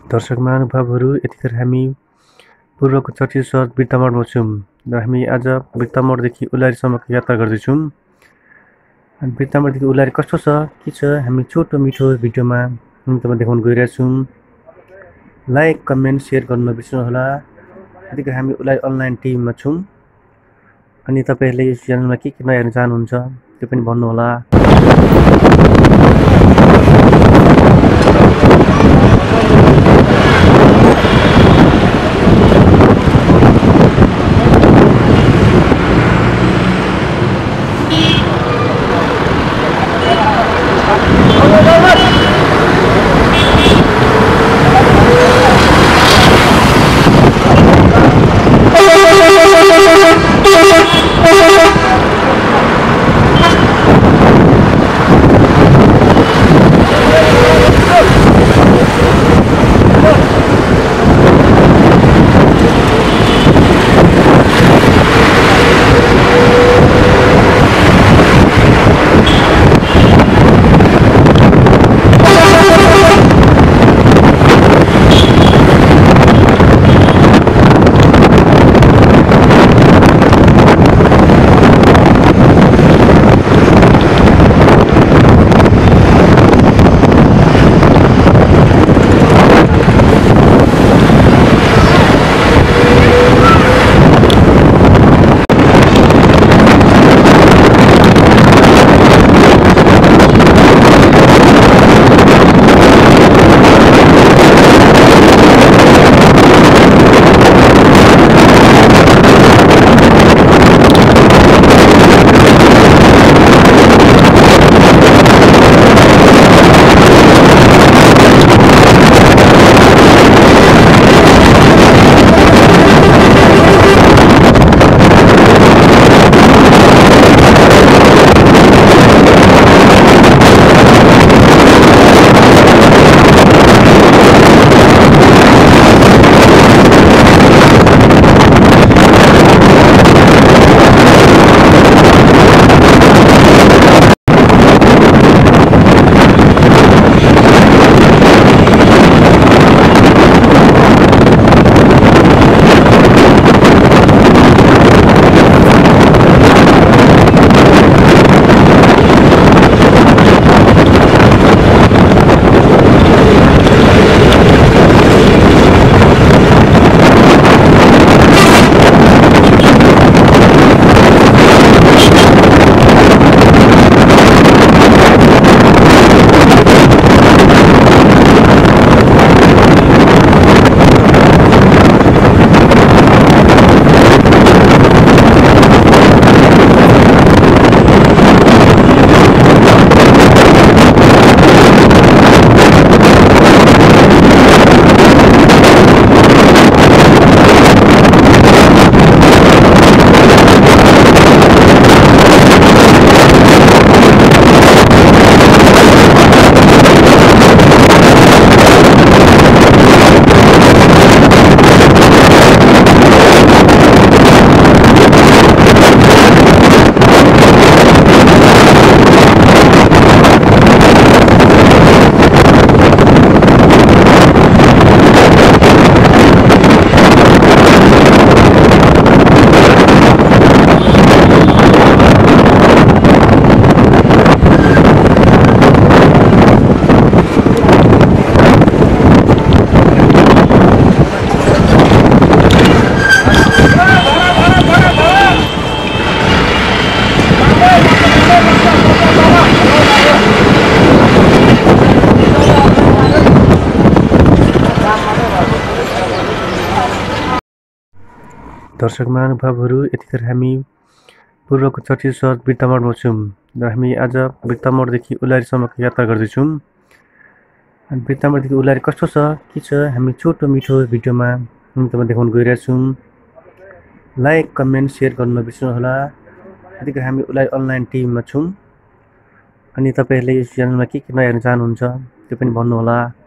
दर्शक महानुभावहरू, यतिखेर हामी पूर्वको चर्चित सहर बिर्तामोडमा छौँ र हामी आज बिर्तामोडदेखि उलारीसम्मको यात्रा गर्दैछौँ। अनि बिर्तामोडदेखि उलारी कस्तो छ, के छ, हामी छोटो मिठो भिडियोमा तपाईँ देखाउन गइरहेछौँ। लाइक, कमेन्ट, सेयर गर्न नबिर्सनुहोला। यतिखेर हामी उलारी अनलाइन टिममा छौँ। अनि तपाईँहरूले यस च्यानलमा के नयाँ हेर्न चाहनुहुन्छ त्यो पनि भन्नुहोला। दर्शक महानुभावहरू, यतिखेर हामी पूर्वको चर्चित सहर बिर्तामोडमा छौँ र हामी आज बिर्तामोडदेखि उलारीसम्मको यात्रा गर्दैछौँ। अनि बिर्तामोडदेखि उलारी कस्तो छ, के छ, हामी छोटो मिठो भिडियोमा तपाईँ देखाउन गइरहेछौँ। लाइक, कमेन्ट, सेयर गर्न नबिर्सनुहोला। यतिखेर हामी उलारी अनलाइन टिममा छौँ। अनि तपाईँहरूले यस च्यानलमा के नयाँ हेर्न चाहनुहुन्छ त्यो पनि भन्नुहोला।